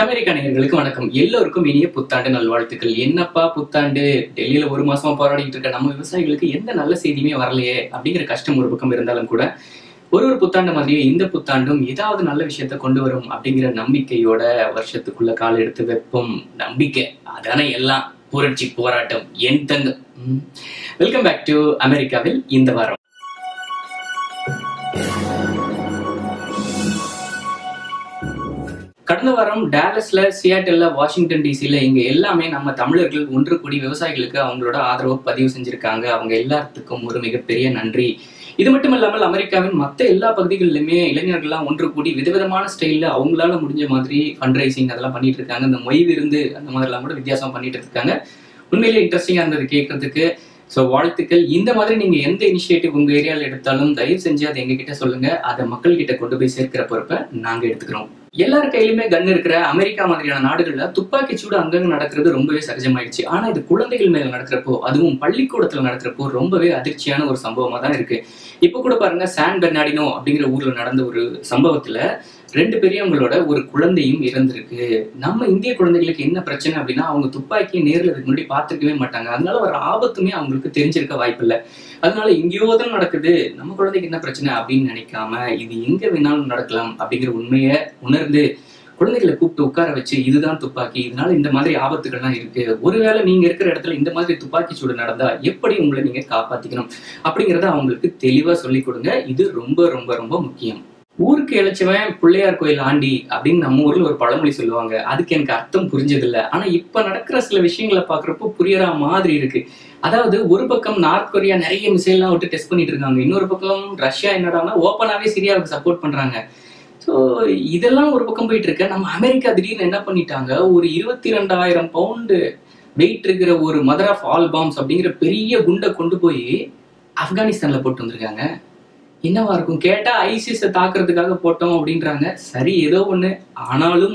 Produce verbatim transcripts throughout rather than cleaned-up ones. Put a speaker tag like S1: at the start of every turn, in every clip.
S1: America நேயர்களுக்கு வணக்கம். எல்லோருக்கும் இனிய புத்தாண்டு நல்வாழ்த்துக்கள். என்னப்பா புத்தாண்டு, டெல்லியில ஒரு மாசமா போராடிட்டு இருக்க நம்ம விவசாயிகளுக்கு எந்த நல்ல செய்தியுமே வரலையே அப்படிங்கிற கஷ்டம் ஒரு பக்கம் இருந்தாலும் கூட, ஒரு ஒரு புத்தாண்டு மாதிரியே இந்த புத்தாண்டும் ஏதாவது நல்ல விஷயத்த கொண்டு வரும் அப்படிங்கிற நம்பிக்கையோட வருஷத்துக்குள்ள கால் எடுத்து வைப்போம். நம்பிக்கை அதானே எல்லாம். புரட்சி போராட்டம் என் தங்க. வெல்கம் பேக் டு அமெரிக்காவில் இந்த வாரம். கடந்த வாரம் டாலஸ்ல, சியாட்டல்ல, வாஷிங்டன் டிசில இங்க எல்லாமே நம்ம தமிழர்கள் ஒன்று கூடி விவசாயிகளுக்கு அவங்களோட ஆதரவு பதிவு செஞ்சிருக்காங்க. அவங்க எல்லாத்துக்கும் ஒரு மிகப்பெரிய நன்றி. இது மட்டும் இல்லாமல் அமெரிக்காவின் மற்ற எல்லா பகுதிகளிலுமே இளைஞர்கள்லாம் ஒன்று கூடி விதவிதமான ஸ்டைல்ல அவங்களால முடிஞ்ச மாதிரி ஃபண்ட் ரைசிங் அதெல்லாம் பண்ணிட்டு இருக்காங்க. இந்த மொய் விருந்து அந்த மாதிரிலாம் கூட வித்தியாசம் பண்ணிட்டு இருக்காங்க. உண்மையிலே இன்ட்ரெஸ்டிங்கா இருந்தது கேட்கறதுக்கு. ஸோ வாழ்த்துக்கள். இந்த மாதிரி நீங்க எந்த இனிஷியேட்டிவ் உங்க ஏரியாவில் எடுத்தாலும் தயவு செஞ்சு அதை எங்க கிட்ட சொல்லுங்க. அதை மக்கள் கிட்ட கொண்டு போய் சேர்க்கிற பொறுப்பை நாங்க எடுத்துக்கிறோம். எல்லார் கையிலுமே கன் இருக்கிற அமெரிக்கா மாதிரியான நாடுகள்ல துப்பாக்கி சூடு அங்கங்க நடக்கிறது ரொம்பவே சகஜமாயிடுச்சு. ஆனா இது குழந்தைகள் மேல நடக்கிறப்போ, அதுவும் பள்ளிக்கூடத்துல நடக்கிறப்போ ரொம்பவே அதிர்ச்சியான ஒரு சம்பவமா தான் இருக்கு. இப்ப கூட பாருங்க, சான் பெர்னார்டினோ அப்படிங்கிற ஊர்ல நடந்த ஒரு சம்பவத்துல ரெண்டு பெரியவங்களோட ஒரு குழந்தையும் இறந்திருக்கு. நம்ம இந்திய குழந்தைகளுக்கு என்ன பிரச்சனை அப்படின்னா, அவங்க துப்பாக்கியை நேரில் இதுக்கு முன்னாடி பார்த்துருக்கவே மாட்டாங்க. அதனால ஒரு ஆபத்துமே அவங்களுக்கு தெரிஞ்சிருக்க வாய்ப்பு இல்லை. அதனால இங்கேயோ தான் நடக்குது, நம்ம குழந்தைக்கு என்ன பிரச்சனை அப்படின்னு நினைக்காம இது எங்க வேணாலும் நடக்கலாம் அப்படிங்கிற உண்மையை உணர்ந்து குழந்தைகளை கூப்பிட்டு உட்கார வச்சு, இதுதான் துப்பாக்கி, இதனால இந்த மாதிரி ஆபத்துகள்லாம் இருக்கு, ஒருவேளை நீங்க இருக்கிற இடத்துல இந்த மாதிரி துப்பாக்கி சூடு நடந்தா எப்படி உங்களை நீங்க காப்பாத்திக்கணும் அப்படிங்கிறத அவங்களுக்கு தெளிவா சொல்லி கொடுங்க. இது ரொம்ப ரொம்ப ரொம்ப முக்கியம். ஊருக்கு இழைச்சவன் பிள்ளையார் கோயில் ஆண்டி அப்படின்னு நம்ம ஊர்ல ஒரு பழமொழி சொல்லுவாங்க. அதுக்கு எனக்கு அர்த்தம் புரிஞ்சது இல்லை. ஆனா இப்ப நடக்கிற சில விஷயங்களை பாக்குறப்போ புரியற மாதிரி இருக்கு. அதாவது ஒரு பக்கம் நார்த் கொரியா நிறைய மிசைல் எல்லாம் விட்டு டெஸ்ட் பண்ணிட்டு இருக்காங்க. இன்னொரு பக்கம் ரஷ்யா என்னடானா ஓப்பனாவே சிரியாவுக்கு சப்போர்ட் பண்றாங்க. ஸோ இதெல்லாம் ஒரு பக்கம் போயிட்டு இருக்க, நம்ம அமெரிக்கா திடீர்னு என்ன பண்ணிட்டாங்க, ஒரு இருபத்தி ரெண்டாயிரம் பவுண்டு வெயிட் இருக்கிற ஒரு மதர் ஆஃப் ஆல் பாம்ஸ் அப்படிங்கிற பெரிய குண்டை கொண்டு போய் ஆப்கானிஸ்தான்ல போட்டு வந்திருக்காங்க. என்னவா இருக்கும் கேட்டா, ஐசிஸை தாக்குறதுக்காக போட்டோம் அப்படின்றாங்க. சரி, ஏதோ ஒண்ணு. ஆனாலும்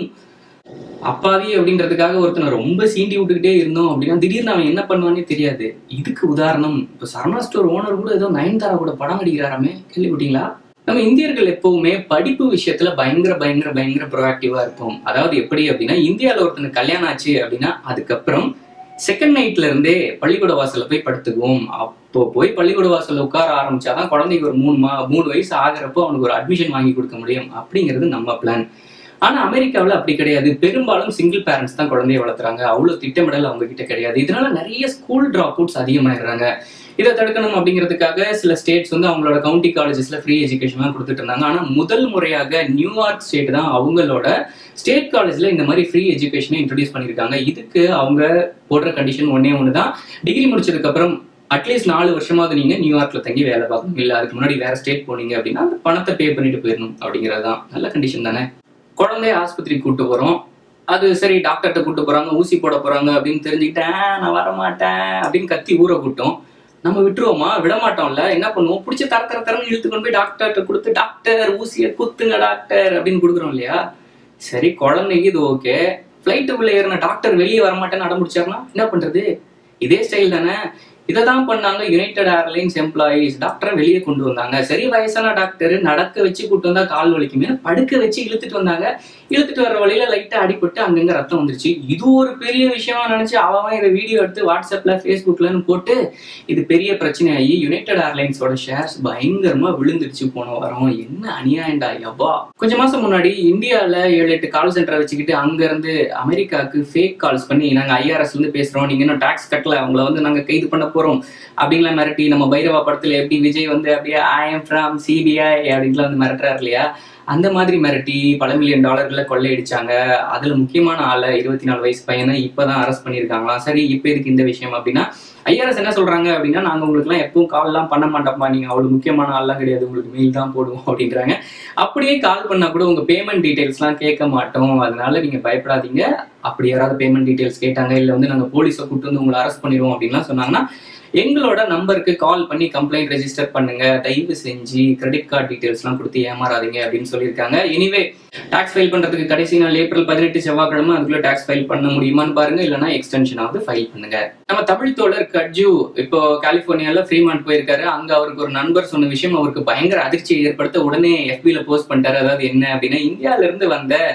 S1: அப்பாவி அப்படின்றதுக்காக ஒருத்தனை ரொம்ப சீண்டி விட்டுக்கிட்டே இருந்தோம் அப்படின்னா திடீர்னு அவன் என்ன பண்ணுவானே தெரியாது. இதுக்கு உதாரணம் இப்ப சரணா ஸ்டோர் ஓனர் கூட ஏதோ நயன்தாரா கூட படம் நடிக்கிறாராமே, கேள்விப்பட்டீங்களா? நம்ம இந்தியர்கள் எப்பவுமே படிப்பு விஷயத்துல பயங்கர பயங்கர பயங்கர ப்ரோஆக்டிவா இருப்போம். அதாவது எப்படி அப்படின்னா, இந்தியாவில ஒருத்தனுக்கு கல்யாணம் ஆச்சு அப்படின்னா அதுக்கப்புறம் செகண்ட் நைட்ல இருந்தே பள்ளிக்கூட வாசல்ல போய் படுத்துக்குவோம். அப்போ போய் பள்ளிக்கூட வாசல்ல உட்கார ஆரம்பிச்சாதான் குழந்தைக்கு ஒரு மூணு மா மூணு வயசு ஆகிறப்போ அவனுக்கு ஒரு அட்மிஷன் வாங்கி கொடுக்க முடியும் அப்படிங்கிறது நம்ம பிளான். ஆனா அமெரிக்காவில் அப்படி கிடையாது. பெரும்பாலும் சிங்கிள் பேரண்ட்ஸ் தான் குழந்தைய வளர்த்துறாங்க. அவ்வளவு திட்டமிடல் அவங்க கிட்ட கிடையாது. இதனால நிறைய ஸ்கூல் டிராப் அவுட்ஸ் அதிகமாயிடுறாங்க. இதை தடுக்கணும் அப்படிங்கிறதுக்காக சில ஸ்டேட்ஸ் வந்து அவங்களோட கவுண்டி காலேஜஸ்ல ஃப்ரீ எஜுகேஷன்லாம் கொடுத்துட்டு இருந்தாங்க. ஆனா முதல் முறையாக நியூயார்க் ஸ்டேட் தான் அவங்களோட ஸ்டேட் காலேஜ்ல இந்த மாதிரி ஃப்ரீ எஜுகேஷனை இன்ட்ரடியூஸ் பண்ணியிருக்காங்க. இதுக்கு அவங்க போடுற கண்டிஷன் ஒன்னே ஒண்ணுதான், டிகிரி முடிச்சதுக்கு அப்புறம் அட்லீஸ்ட் நாலு வருஷமாவது நீங்க நியூயார்க்ல தங்கி வேலை பார்க்கணும். இல்ல அதுக்கு முன்னாடி வேற ஸ்டேட் போனீங்க அப்படின்னா அந்த பணத்தை பே பண்ணிட்டு போயிடணும் அப்படிங்கறதுதான். நல்ல கண்டிஷன் தானே. குழந்தைய ஆஸ்பத்திரிக்கு கூட்டு போறோம், அது சரி டாக்டர்கிட்ட கூட்டு போறாங்க, ஊசி போட போறாங்க அப்படின்னு தெரிஞ்சுக்கிட்டேன், நான் வரமாட்டேன் அப்படின்னு கத்தி ஊற கூட்டம். நம்ம விட்டுருவோமா? விடமாட்டோம்ல. என்ன பண்ணுவோம்? பிடிச்ச தர தர தரன்னு இழுத்து கொண்டு போய் டாக்டர்கிட்ட கொடுத்து, டாக்டர் ஊசியை குத்துங்க டாக்டர் அப்படின்னு கொடுக்குறோம் இல்லையா? சரி, குழந்தைக்கு இது ஓகே. பிளைட்டுக்குள்ள ஏறின டாக்டர் வெளியே வரமாட்டேன்னு அடம்பிடிச்சாருன்னா என்ன பண்றது? இதே ஸ்டைல் தானே. இதை தான் பண்ணாங்க யுனைடெட் ஏர்லைன்ஸ் எம்ப்ளாயிஸ். டாக்டரை வெளியே கொண்டு வந்தாங்க. சரி, வயசான டாக்டர் நடக்க வச்சு கூட்டு வந்தா கால் வலிக்குமே, படுக்க வச்சு இழுத்துட்டு வந்தாங்க. இழுத்துட்டு வர வழியில லைட்டா அடிபட்டு அங்கங்க ரத்தம் வந்துருச்சு. இது ஒரு பெரிய விஷயமா நினைச்சு அவன் இதை வீடியோ எடுத்து வாட்ஸ்அப்ல ஃபேஸ்புக்லன்னு போட்டு இது பெரிய பிரச்சனையாகி யுனைடெட் ஏர்லைன்ஸோட ஷேர்ஸ் பயங்கரமா விழுந்துடுச்சு போன வாரம். என்ன அநியாயண்டா யப்பா. கொஞ்ச மாசம் முன்னாடி இந்தியாவில ஏழு எட்டு கால் சென்டரை வச்சுக்கிட்டு அங்க இருந்து அமெரிக்காவுக்கு ஃபேக் கால்ஸ் பண்ணி, நாங்க ஐஆர்எஸ் இருந்து பேசுறோம், நீங்க இன்னும் டாக்ஸ் கட்டல, அவங்கள வந்து நாங்க கைது பண்ண போறோம் அப்படின்லாம் மிரட்டி, நம்ம பைரவா படத்துல எப்படி விஜய் வந்து அப்படியே ஐ எம் ஃப்ரம் சிபிஐ அப்படின்லாம் வந்து மிரட்டுறாரு இல்லையா, அந்த மாதிரி மிரட்டி பல மில்லியன் டாலர்களை கொள்ளையடிச்சாங்க. அதுல முக்கியமான ஆளை இருபத்தி நாலு வயசு பையனை இப்பதான் அரெஸ்ட் பண்ணியிருக்காங்களாம். சரி, இப்ப இதுக்கு இந்த விஷயம் அப்படின்னா ஐஆர்எஸ் என்ன சொல்றாங்க அப்படின்னா, நாங்க உங்களுக்கு எல்லாம் எப்பவும் கால் எல்லாம் பண்ண மாட்டோம்ப்பா, நீங்க அவ்வளவு முக்கியமான ஆள்லாம் கிடையாது, உங்களுக்கு மெயில் தான் போடுவோம் அப்படின்றாங்க. அப்படியே கால் பண்ணா கூட உங்க பேமெண்ட் டீடைல்ஸ் எல்லாம் கேட்க மாட்டோம், அதனால நீங்க பயப்படாதீங்க. அப்படி யாராவது பேமெண்ட் டீடைல்ஸ் கேட்டாங்க, இல்ல வந்து நாங்க போலீஸை கூப்பிட்டு வந்து உங்களை அரெஸ்ட் பண்ணிடுவோம் அப்படின்லாம் சொன்னாங்கன்னா எங்களோட நம்பருக்கு கால் பண்ணி கம்ப்ளைண்ட் ரெஜிஸ்டர் பண்ணுங்க, தயவு செஞ்சு கிரெடிட் கார்டு டீடைல்ஸ் எல்லாம் கொடுத்து ஏமாறாதீங்க அப்படின்னு சொல்லியிருக்காங்க. எனிவே, டாக்ஸ் ஃபைல் பண்றதுக்கு கடைசி நாள் ஏப்ரல் பதினெட்டு செவ்வாய்க்கிழமை. அதுக்குள்ள டாக்ஸ் ஃபைல் பண்ண முடியுமான்னு பாருங்க, இல்லைன்னா எக்ஸ்டென்ஷன் ஆகுது, ஃபைல் பண்ணுங்க. நம்ம தமிழ் தோழர் கட்ஜு இப்போ கலிபோர்னியால ஃப்ரீமான்ட் போயிருக்காரு. அங்க அவருக்கு ஒரு நண்பர் சொன்ன விஷயம் அவருக்கு பயங்கர அதிர்ச்சியை ஏற்படுத்த உடனே எஃபில போஸ்ட் பண்ணிட்டாரு. அதாவது என்ன அப்படின்னா, இந்தியால இருந்து வந்த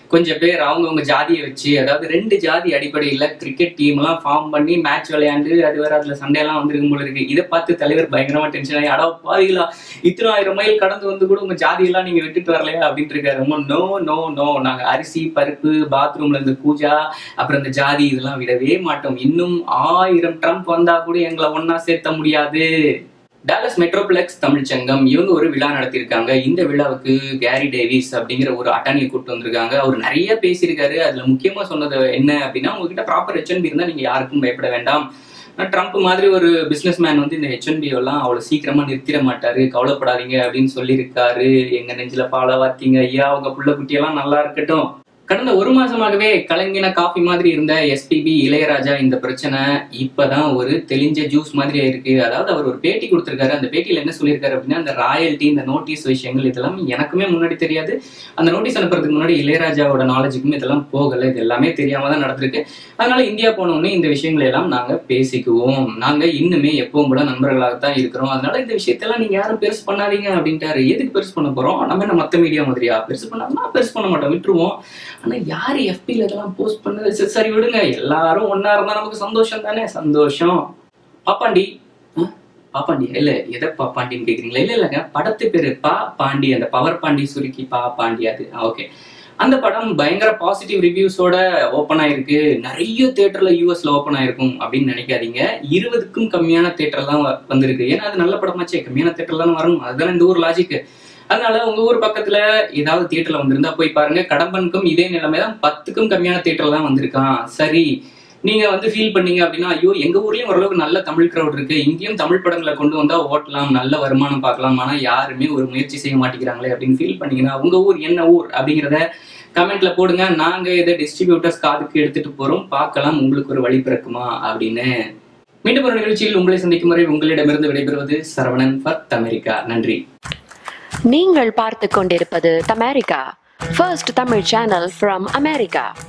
S1: கொஞ்சம் பேர் அவங்கவுங்க ஜாதியை வச்சு, அதாவது ரெண்டு ஜாதி அடிப்படையில் கிரிக்கெட் டீம் எல்லாம் ஃபார்ம் பண்ணி மேட்ச் விளையாண்டு அது வேற அதுல சண்டையெல்லாம் வந்துருக்கும் போல இருக்கு. இதை பார்த்து தலைவர் பயங்கரமா டென்ஷன் ஆகி, அடா பாவிகளா இத்தனை ஆயிரம் மைல் கடந்து வந்து கூட உங்க ஜாதியெல்லாம் நீங்க விட்டுட்டு வரலையா அப்படின்னு இருக்காரு. ரொம்ப நோ நோ நோ நாங்க அரிசி பருப்பு பாத்ரூம்ல இருந்து பூஜா அப்புறம் இந்த ஜாதி இதெல்லாம் விடவே மாட்டோம். இன்னும் ஆயிரம் ட்ரம்ப் வந்தா கூட எங்களை ஒன்னா சேர்த்த முடியாது. டாலஸ் மெட்ரோப்ளெக்ஸ் தமிழ்ச்சங்கம் இவங்க ஒரு விழா நடத்தியிருக்காங்க. இந்த விழாவுக்கு கேரி டேவிஸ் அப்படிங்கிற ஒரு அட்டானியை கூப்பிட்டு வந்திருக்காங்க. அவர் நிறைய பேசியிருக்காரு. அதுல முக்கியமா சொன்னது என்ன அப்படின்னா, உங்ககிட்ட ப்ராப்பர் ஹெச் ஒன் பி இருந்தா நீங்க யாருக்கும் பயப்பட வேண்டாம். ட்ரம்ப் மாதிரி ஒரு பிசினஸ் மேன் வந்து இந்த ஹெச் ஒன் பி எல்லாம் அவ்வளவு சீக்கிரமா நிறுத்திட மாட்டாரு, கவலைப்படாதீங்க அப்படின்னு சொல்லியிருக்காரு. எங்க நெஞ்சில பால வார்த்தீங்க ஐயா, உங்க புள்ள குட்டியெல்லாம் நல்லா இருக்கட்டும். கடந்த ஒரு மாசமாகவே கலங்கின காஃபி மாதிரி இருந்த எஸ்பிபி இளையராஜா இந்த பிரச்சனை இப்பதான் ஒரு தெளிஞ்ச ஜூஸ் மாதிரி ஆயிருக்கு. அதாவது அவர் ஒரு பேட்டி கொடுத்திருக்காரு. அந்த பேட்டியில என்ன சொல்லியிருக்காரு அப்படின்னா, அந்த ராயல்டி இந்த நோட்டீஸ் விஷயங்கள் இதெல்லாம் எனக்குமே முன்னாடி தெரியாது. அந்த நோட்டீஸ் அனுப்புறதுக்கு முன்னாடி இளையராஜாவோட நாலேஜுக்கும் இதெல்லாம் போகல, இது எல்லாமே தெரியாம தான் நடந்திருக்கு. அதனால இந்தியா போனோடனே இந்த விஷயங்களை எல்லாம் நாங்க பேசிக்குவோம், நாங்க இன்னுமே எப்பவும் கூட நண்பர்களாகத்தான் இருக்கிறோம், அதனால இந்த விஷயத்தெல்லாம் நீங்க யாரும் பெருசு பண்ணாதீங்க அப்படின்ட்டாரு. எதுக்கு பெருசு பண்ண போறோம், நம்ம என்ன மத்த மீடியா மாதிரியா பெருசு பண்ணாங்கன்னா பெருசு பண்ண மாட்டோம், விட்டுருவோம். ஆனா யாரு எஃபில இதெல்லாம் போஸ்ட் பண்ணது, சரி விடுங்க, எல்லாரும் ஒன்னா இருந்தா நமக்கு சந்தோஷம் தானே. சந்தோஷம். பாப்பாண்டி பாப்பாண்டி இல்ல எதை பாப்பாண்டின்னு கேக்குறீங்களா? இல்ல இல்லங்க, படத்து பேரு பா பாண்டி, அந்த பவர் பாண்டி சுருக்கி பா பாண்டி அது. ஓகே, அந்த படம் பயங்கர பாசிட்டிவ் ரிவ்யூஸோட ஓப்பன் ஆயிருக்கு. நிறைய தியேட்டர்ல யூஎஸ்ல ஓப்பன் ஆயிருக்கும் அப்படின்னு நினைக்காதீங்க. இருபதுக்கும் கம்மியான தியேட்டர் தான் வந்திருக்கு. ஏன்னா அது நல்ல படமாச்சே, கம்மியான தியேட்டர் தான் வரணும், அதுதான் இந்த ஊர் லாஜிக். அதனால உங்க ஊர் பக்கத்துல ஏதாவது தியேட்டர்ல வந்திருந்தா போய் பாருங்க. கடம்பனுக்கும் இதே நிலைமை தான், பத்துக்கும் கம்மியான தியேட்டர்ல தான் வந்திருக்கான். சரி, நீங்க வந்து ஃபீல் பண்ணீங்க அப்படின்னா, ஐயோ எங்க ஊர்லயும் ஓரளவுக்கு நல்ல தமிழ் கிரௌட் இருக்கு, இங்கேயும் தமிழ் படங்களை கொண்டு வந்தா ஓட்டலாம், நல்ல வருமானம் பார்க்கலாம், ஆனா யாருமே ஒரு முயற்சி செய்ய மாட்டேங்கிறாங்களே அப்படின்னு ஃபீல் பண்ணீங்கன்னா, உங்க ஊர் என்ன ஊர் அப்படிங்கிறத கமெண்ட்ல போடுங்க. நாங்க இதை டிஸ்ட்ரிபியூட்டர்ஸ் காதுக்கு எடுத்துட்டு போறோம், பார்க்கலாம் உங்களுக்கு ஒரு வழி பிறக்குமா அப்படின்னு. மீண்டும் ஒரு நிகழ்ச்சியில் உங்களை சந்திக்கும் வரை உங்களிடமிருந்து விடைபெறுவது சரவணன் ஃபார் தமிரிக்கா. நன்றி.
S2: நீங்கள் பார்த்து கொண்டிருப்பது Tamirica, first Tamil channel from America.